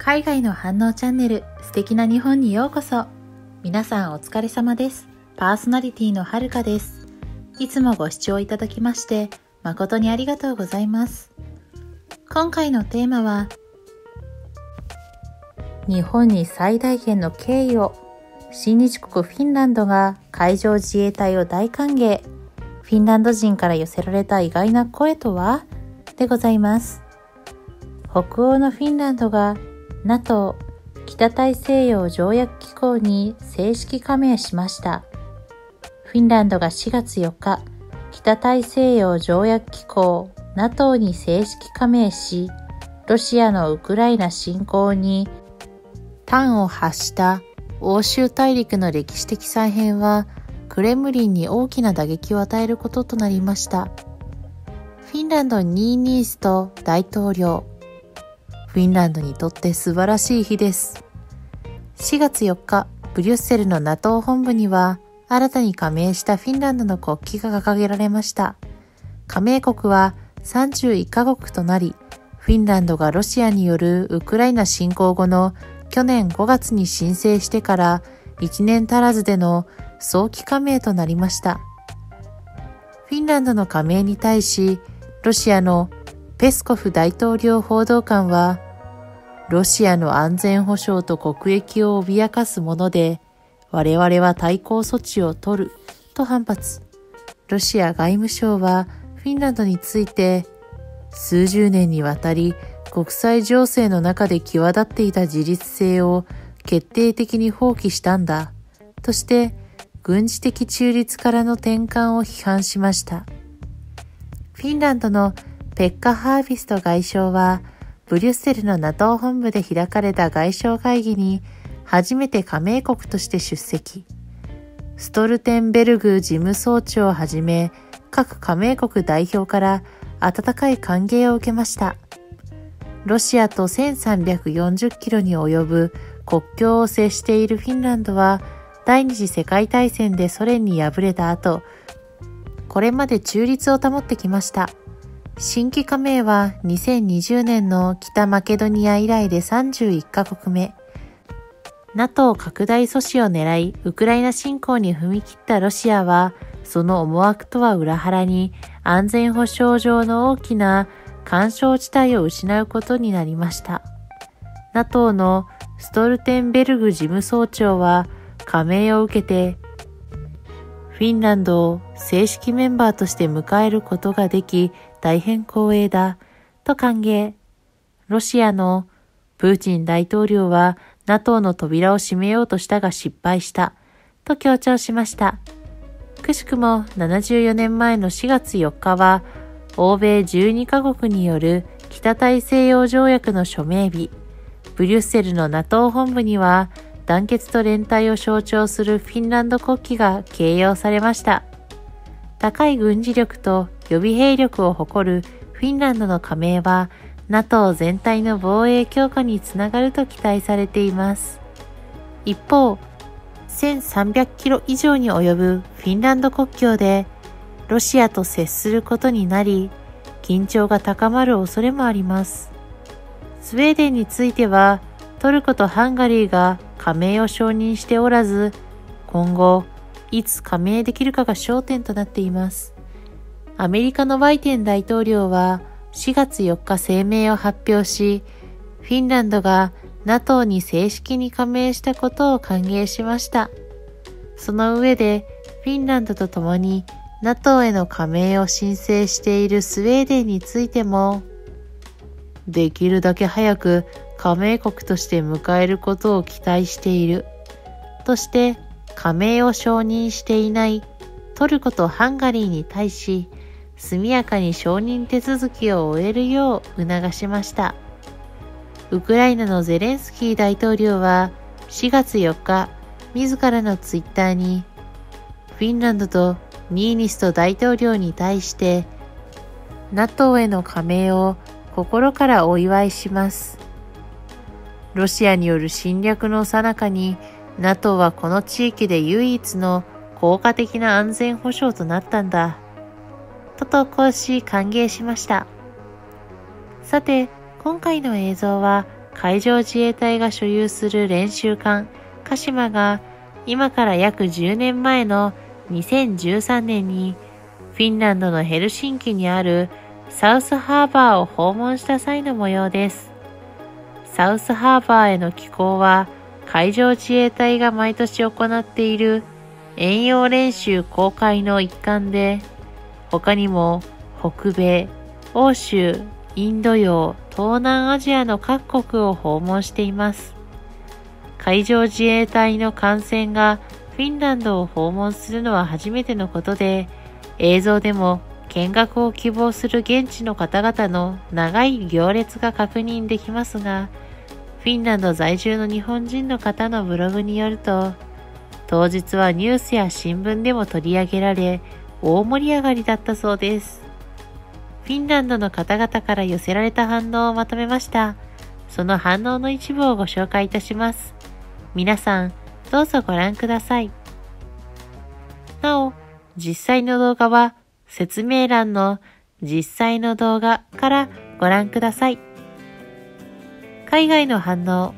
海外の反応チャンネル、素敵な日本にようこそ。皆さんお疲れ様です。パーソナリティのはるかです。いつもご視聴いただきまして誠にありがとうございます。今回のテーマは、日本に最大限の敬意を、親日国フィンランドが海上自衛隊を大歓迎。フィンランド人から寄せられた意外な声とはでございます。北欧のフィンランドが NATO 北大西洋条約機構に正式加盟しました。フィンランドが4月4日、北大西洋条約機構 NATO に正式加盟し、ロシアのウクライナ侵攻に端を発した欧州大陸の歴史的再編は、クレムリンに大きな打撃を与えることとなりました。フィンランドニーニースト大統領。フィンランドにとって素晴らしい日です。4月4日、ブリュッセルの NATO 本部には、新たに加盟したフィンランドの国旗が掲げられました。加盟国は31カ国となり、フィンランドがロシアによるウクライナ侵攻後の去年5月に申請してから1年足らずでの早期加盟となりました。フィンランドの加盟に対し、ロシアのペスコフ大統領報道官は、ロシアの安全保障と国益を脅かすもので、我々は対抗措置を取ると反発。ロシア外務省はフィンランドについて、数十年にわたり国際情勢の中で際立っていた自立性を決定的に放棄したんだ、として軍事的中立からの転換を批判しました。フィンランドのペッカ・ハービスト外相は、ブリュッセルの NATO 本部で開かれた外相会議に初めて加盟国として出席。ストルテンベルグ事務総長をはじめ、各加盟国代表から温かい歓迎を受けました。ロシアと1340キロに及ぶ国境を接しているフィンランドは、第二次世界大戦でソ連に敗れた後、これまで中立を保ってきました。新規加盟は2020年の北マケドニア以来で31カ国目。NATO 拡大阻止を狙い、ウクライナ侵攻に踏み切ったロシアは、その思惑とは裏腹に安全保障上の大きな干渉地帯を失うことになりました。NATO のストルテンベルグ事務総長は、加盟を受けて、フィンランドを正式メンバーとして迎えることができ、大変光栄だ、と歓迎。ロシアのプーチン大統領は NATO の扉を閉めようとしたが失敗した、と強調しました。くしくも74年前の4月4日は、欧米12カ国による北大西洋条約の署名日。ブリュッセルの NATO 本部には、団結と連帯を象徴するフィンランド国旗が掲揚されました。高い軍事力と予備兵力を誇るフィンランドの加盟は NATO 全体の防衛強化につながると期待されています。一方、1300キロ以上に及ぶフィンランド国境でロシアと接することになり、緊張が高まる恐れもあります。スウェーデンについては、トルコとハンガリーが加盟を承認しておらず、今後、いつ加盟できるかが焦点となっています。アメリカのバイデン大統領は4月4日声明を発表し、フィンランドが NATO に正式に加盟したことを歓迎しました。その上で、フィンランドと共に NATO への加盟を申請しているスウェーデンについても、できるだけ早く加盟国として迎えることを期待しているとして加盟を承認していないトルコとハンガリーに対し速やかに承認手続きを終えるよう促しました。ウクライナのゼレンスキー大統領は4月4日自らのツイッターにフィンランドとニーニスト大統領に対して NATO への加盟を心からお祝いします。ロシアによる侵略の最中に NATO はこの地域で唯一の効果的な安全保障となったんだ、と投稿し歓迎しました。さて、今回の映像は海上自衛隊が所有する練習艦鹿島が今から約10年前の2013年にフィンランドのヘルシンキにあるサウスハーバーを訪問した際の模様です。サウスハーバーへの寄港は海上自衛隊が毎年行っている遠洋練習公開の一環で、他にも北米、欧州、インド洋、東南アジアの各国を訪問しています。海上自衛隊の艦船がフィンランドを訪問するのは初めてのことで、映像でも見学を希望する現地の方々の長い行列が確認できますが、フィンランド在住の日本人の方のブログによると、当日はニュースや新聞でも取り上げられ、大盛り上がりだったそうです。フィンランドの方々から寄せられた反応をまとめました。その反応の一部をご紹介いたします。皆さん、どうぞご覧ください。なお、実際の動画は説明欄の実際の動画からご覧ください。海外の反応。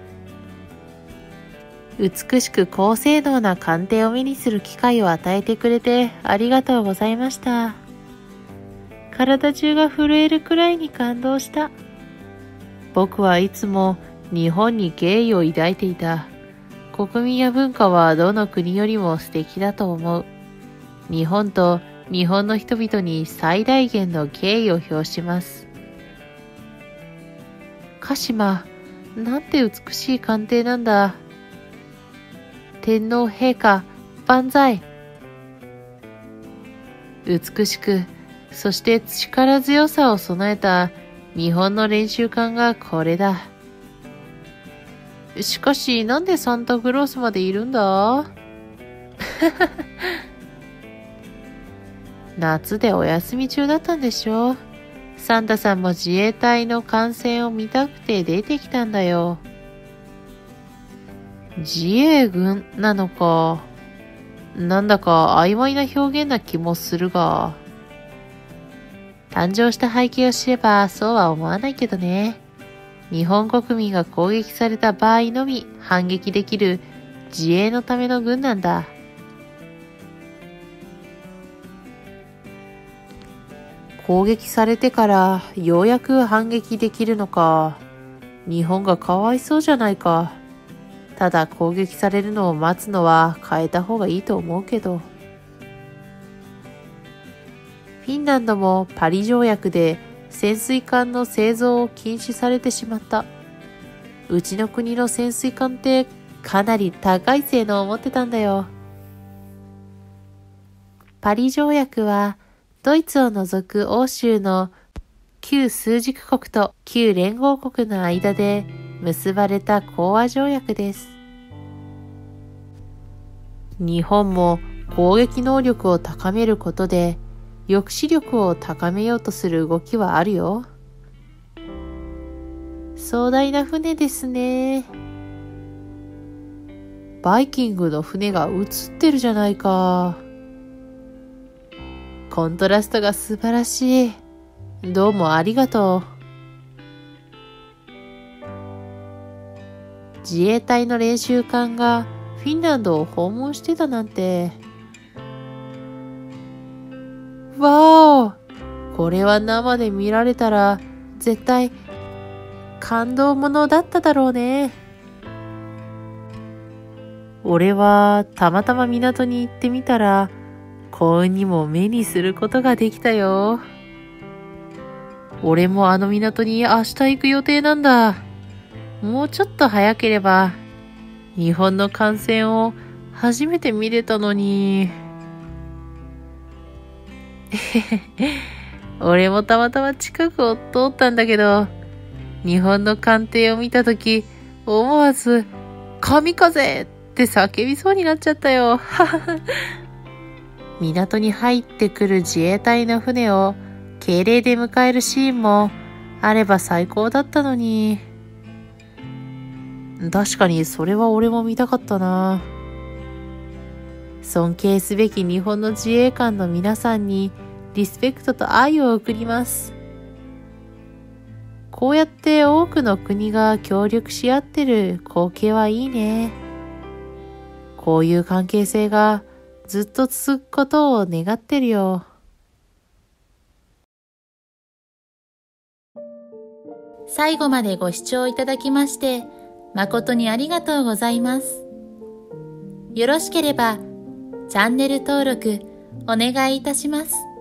美しく高性能な艦艇を目にする機会を与えてくれてありがとうございました。体中が震えるくらいに感動した。僕はいつも日本に敬意を抱いていた。国民や文化はどの国よりも素敵だと思う。日本と日本の人々に最大限の敬意を表します。鹿島、なんて美しい艦艇なんだ。天皇陛下、万歳。美しく、そして力強さを備えた日本の練習艦がこれだ。しかし、なんでサンタクロースまでいるんだ？夏でお休み中だったんでしょ？サンタさんも自衛隊の艦船を見たくて出てきたんだよ。自衛軍なのか。なんだか曖昧な表現な気もするが。誕生した背景を知ればそうは思わないけどね。日本国民が攻撃された場合のみ反撃できる自衛のための軍なんだ。攻撃されてからようやく反撃できるのか。日本がかわいそうじゃないか。ただ攻撃されるのを待つのは変えた方がいいと思うけど。フィンランドもパリ条約で潜水艦の製造を禁止されてしまった。うちの国の潜水艦ってかなり高い性能を持ってたんだよ。パリ条約はドイツを除く欧州の旧枢軸国と旧連合国の間で結ばれた講和条約です。日本も攻撃能力を高めることで抑止力を高めようとする動きはあるよ。壮大な船ですね。バイキングの船が映ってるじゃないか。コントラストが素晴らしい。どうもありがとう。自衛隊の練習艦がフィンランドを訪問してたなんて。わーお！これは生で見られたら絶対感動ものだっただろうね。俺はたまたま港に行ってみたら幸運にも目にすることができたよ。俺もあの港に明日行く予定なんだ。もうちょっと早ければ日本の艦船を初めて見れたのに。俺もたまたま近くを通ったんだけど、日本の艦艇を見たとき思わず神風って叫びそうになっちゃったよ。港に入ってくる自衛隊の船を敬礼で迎えるシーンもあれば最高だったのに。確かにそれは俺も見たかったな。尊敬すべき日本の自衛官の皆さんにリスペクトと愛を送ります。 こうやって多くの国が協力し合ってる光景はいいね。こういう関係性がずっと続くことを願ってるよ。最後までご視聴いただきまして誠にありがとうございます。よろしければチャンネル登録お願いいたします。